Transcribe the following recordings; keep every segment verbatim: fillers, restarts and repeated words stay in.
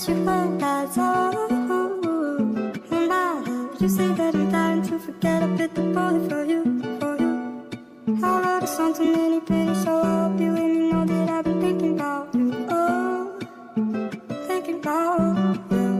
guess you heard that's all. Oh my, you say that I'm dying to forget. I bit the bullet for you, for you. I wrote a song to many pretty, so I hope you and me know that I've been thinking about you. Oh, thinking about you.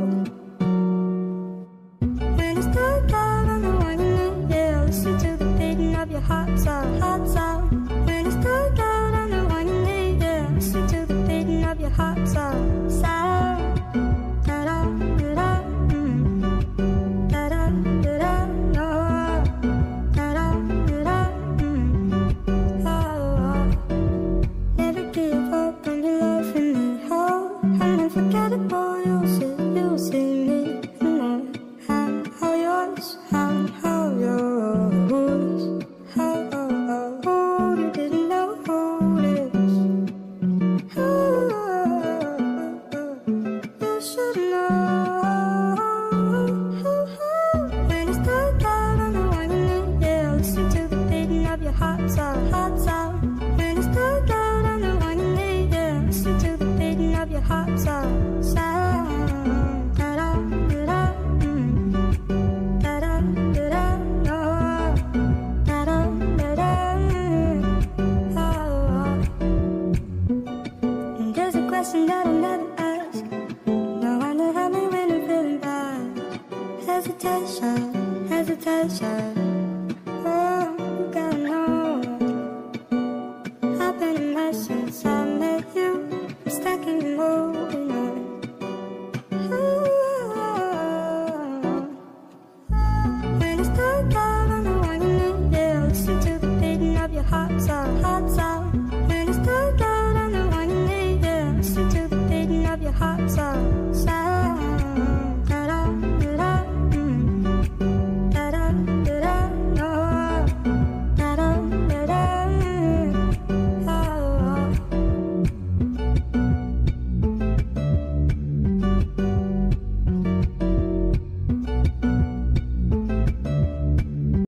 When it's dark out on the winding, yeah, listen to the beating of your heart sound, heart sound. When it's dark out on the winding, yeah, listen to the beating of your heart sound, sound. Da da da da, mm. Da da da da, no. Da da da da, mm. Oh, oh. Never give up on your love for me, oh. I'm unforgettable, you'll see, you'll see me. I'm all yours, I'm all yours. Oh, oh, oh, you didn't know this. Oh, oh, oh, you should know. Oh, oh. When it's dark out on the winding, yeah, listen to the beating of your heart sound, heart sound. When it's dark out on the winding, yeah, listen to the beating of your heart sound, sound. Da da da da, mm. Da da da da, no. Da da da da, mm. Oh, oh. And there's a question that I'll never ask. No wonder how me when I'm feeling bad. Hesitation, hesitation. Oh, you gotta know. I've been a mess since I met you. I'm stuck in the moving on. When it's dark out on the winding, yeah, listen to the beating of your heart sound, heart sound.